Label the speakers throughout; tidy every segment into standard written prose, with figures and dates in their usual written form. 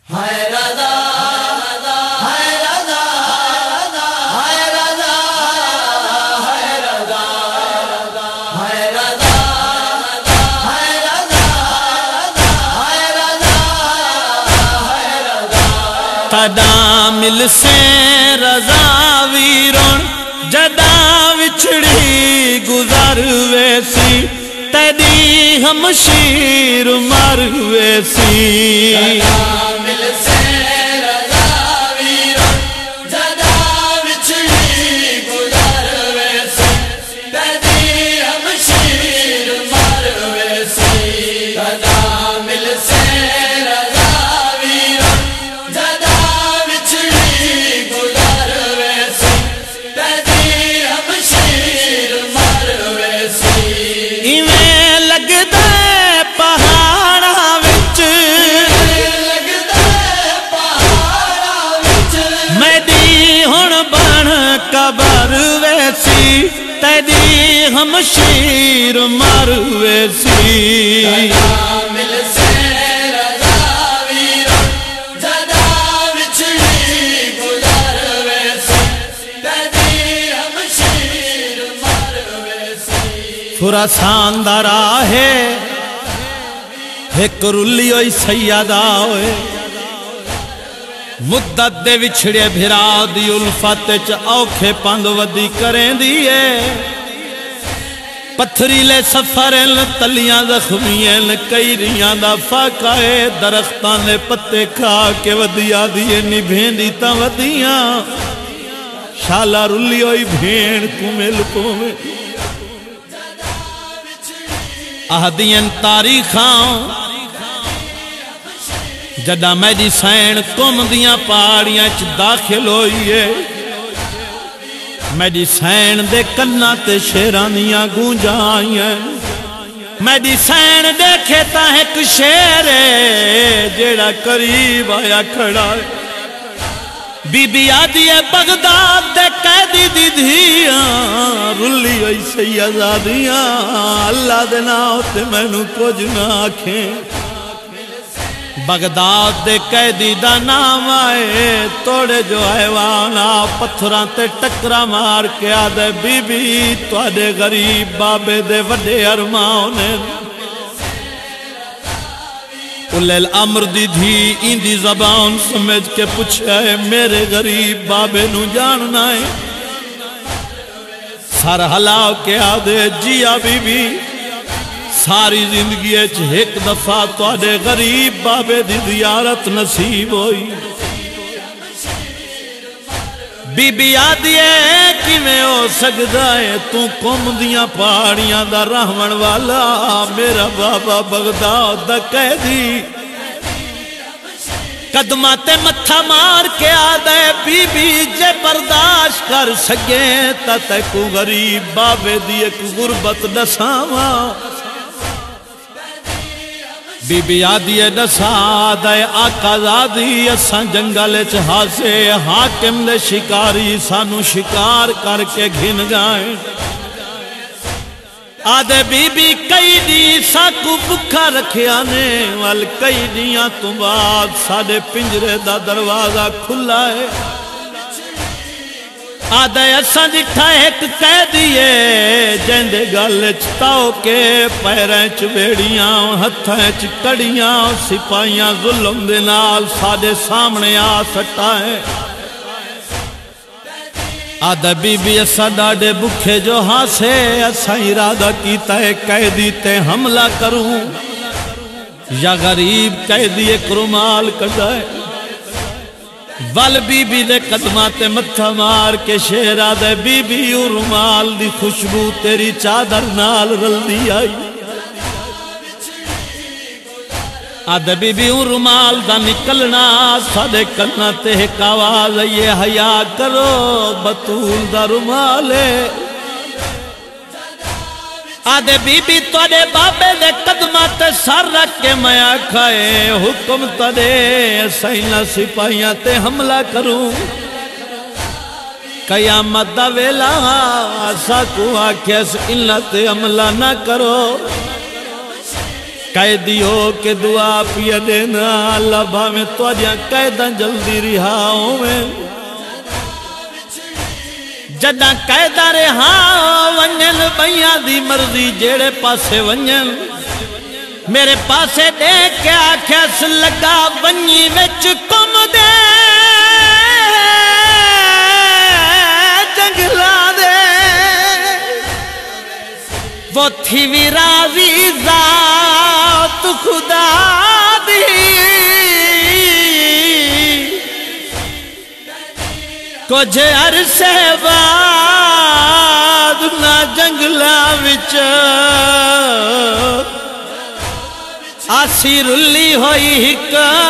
Speaker 1: ہائے رضا ہائے رضا ہائے رضا ہائے رضا ہائے رضا ہائے رضا ہائے رضا ہائے رضا
Speaker 2: تدا مل سے رضا ویرون جدا وچھڑی گزر ویسی تیری ہمشیر مر ویسی
Speaker 1: مل سے رضا ویرون جدا وچھڑی گزر ویسی تیری ہمشیر مر ویسی رضا مل سے رضا ویرون جدا وچھڑی گزر ویسی تیری ہمشیر مر ویسی
Speaker 2: ایویں لگدا پہاڑاں وچ میری ہن بن قبر ویسی تیری ہمشیر مر ویسی
Speaker 1: مل سے رضا ویرون جدا وچھڑی گزر ویسی تیری ہمشیر مر ویسی
Speaker 2: خراسان دا راہ ایک رلی ہوئی سیدہ ہوئے مدت دے وچھڑے بھرا دی الفت چ اوکھے پند ودی کریں دیئے پتھریلے سفرن تلیاں زخمیاں کئی ریاں دا فاقائے درختان دے پتے کھا کے ودیا دیئے نبھین دیتا ودیاں شالا رلی ہوئی بھین کمل کومے اہدین تاریخاں جدا میڈی سین کم دیاں پاڑیاں چ داخل ہوئیے میڈی سین دے کنہ تے شیرانیاں گونجاں آئیاں میڈی سین دیکھے تا ایک شیر جیڑا قریب آیا کھڑا بی بی آدھی بغداد دے قیدی دی دھیاں رلی ہوئی سیدادیاں اللہ دے ناؤ تے مینوں کچھ نہ آکھیں بغداد دے قیدی دا نام آئے توڑے جو حیوانا پتھراں تے ٹکرا مار کے آدھے بی بی توڑے غریب بابے دے وڈے ارماؤنے اُلیل امر دی دھی ایندی زبان سمجھ کے پوچھے میرے غریب بابے نو جاننا ہے سر ہلاو کے آدھے جیا بی بی ساری زندگی ایک دفعہ توڑے غریب بابے دی زیارت نصیب ہوئی بی بی آدھی ہے کہ میں ہو سکتا ہے تو قوم دیاں پہاڑیاں دا رحمن والا میرا بابا بغداد دا قیدی قدماتے متھا مار کے آدھے بی بی جے برداشت کر سکے تا تیکو غریب بابے دی ایک غربت دساما بی بی آدھی نسا دے آقا زادی اساں جنگل چہاسے حاکم دے شکاری سانو شکار کر کے گھن گائیں آدھے بی بی کئی دی ساکو بکھا رکھے آنے وال کئی دیاں تو بعد ساڑے پنجرے دا دروازہ کھلا ہے آدھے اساں جٹھا ایک قیدیے جیندے گل چتاؤ کے پیریں چویڑیاں ہتھیں چکڑیاں سپاہیاں ظلم دے نال ساڑے سامنے آ سٹا ہے آدھے بی بی اساں ڈاڑے بکھے جو ہاسے اساں ارادہ کیتا ہے قیدی تے حملہ کروں یا غریب قیدی ایک رومال کڑائے ول بی بی دے قدماتے متھا مار کے شیر آدھے بی بی او رومال دی خوشبو تیری چادر نال رل دی آئی آدھے بی بی او رومال دا نکلنا سادے کنہ تے ایک آواز یہ حیا کرو بطول دا رومالے آدھے بی بی توڑے بابے دے قدمات سر رکھ کے میں آکھائے حکم توڑے سینہ سپاہیاں تے حملہ کروں قیامت دا ویلا ساکو آکھیس اللہ تے حملہ نہ کرو قیدی ہو کے دعا پیا دینا اللہ بھاویں تواڈیاں قیداں جلدی رہا ہوویں جداں قیداں رہا ونجن بیاں دی مرضی جیڑے پاسے ونجن میرے پاسے دیکھ کے آکھیس لگا ونجی وچ کم دے جنگلا دے وہ تھی وی راضی ذات خدا دی کچھ عرصے بعد نہ جنگلا وچ آسی رلی ہوئی ہک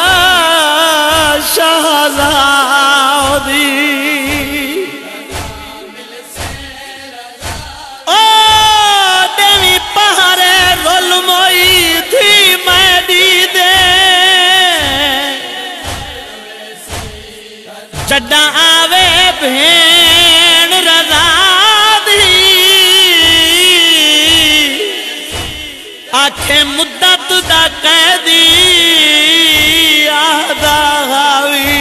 Speaker 2: شہزادی او دیوی پہارے رول موئی تھی میڈی دے جڈاں آوے بھین رضا آکھے مدت دا قیدی آدھا غاوی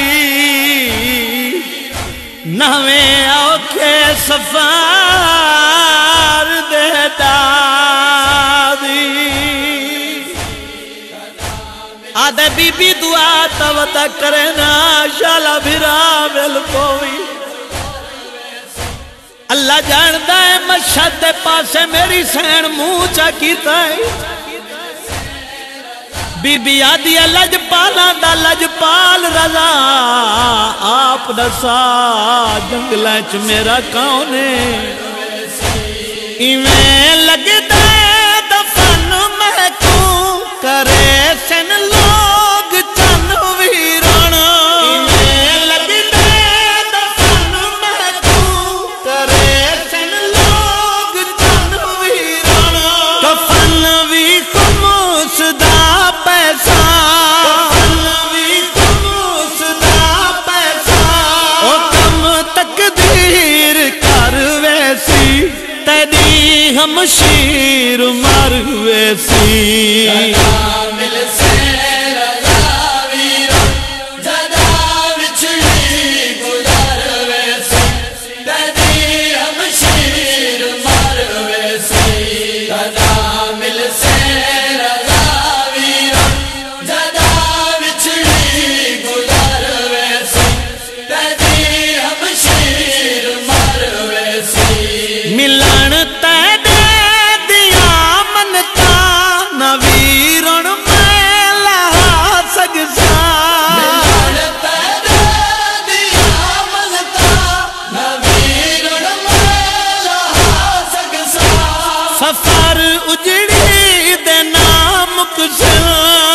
Speaker 2: نویں اوکھے سفار دے دادی آدھے بی بی دعا توتا کرے نا شالا بھرا مل پوئی اللہ جاندہ ہے مشہد دے پاسے میری سین منہ چا کیتا ہے بی بی آدھی لج پالا دا لج پال رضا آپ دسا جنگلیں چ میرا کاؤنے ایویں لگ دے دفن محکوم کرے سن لوگ چن ویران ایویں لگ دے دفن محکوم کرے سن لوگ چن ویران کفن وی خموس دا پیسہ کفن وی خموس دا پیسہ او کم تقدیر کر ویسی تیری ہمشیر مر ویسی
Speaker 1: مل سے رضا ویرا جدا وچھڑی گزر ویسی تیری ہمشیر مر ویسی جدا مل سے رضا ویرا جدا وچھڑی گزر ویسی تیری ہمشیر مر ویسی
Speaker 2: ملن تیرے دیا منتا نویرن میں لہا سگسا
Speaker 1: ملن تیرے دیا منتا نویرن میں لہا سگسا
Speaker 2: سفر اجڑی دے نام کسل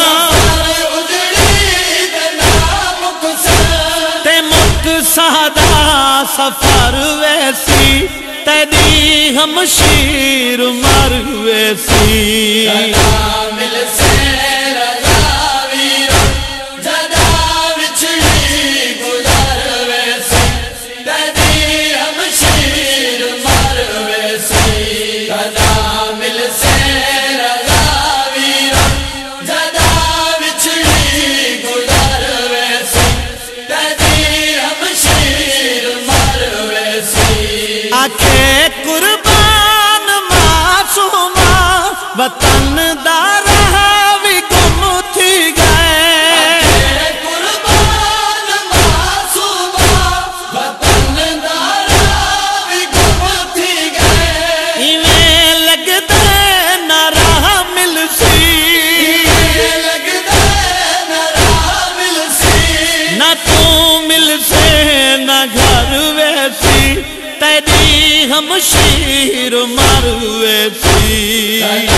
Speaker 1: اجڑی دے نام کسل
Speaker 2: تے مک سادہ سفر ویسی تیری ہمشیر مر ویسی
Speaker 1: جدا مل سے رضا ویرا جدا وچھڑی گزر ویسی تیری ہمشیر مر ویسی جدا مل سے رضا ویرا جدا وچھڑی گزر ویسی تیری ہمشیر مر ویسی
Speaker 2: آکھے قربان معصومہ وطن دا رہا بھی گم تھی گئے
Speaker 1: قربان معصومہ وطن دارا بھی گم تھی گئے
Speaker 2: ایویں لگ دے نہ راہ مل سی
Speaker 1: لگ دے نہ راہ مل سی
Speaker 2: نہ تو مل سے نہ گھر ویسی تیری ہمشیر مر ویسی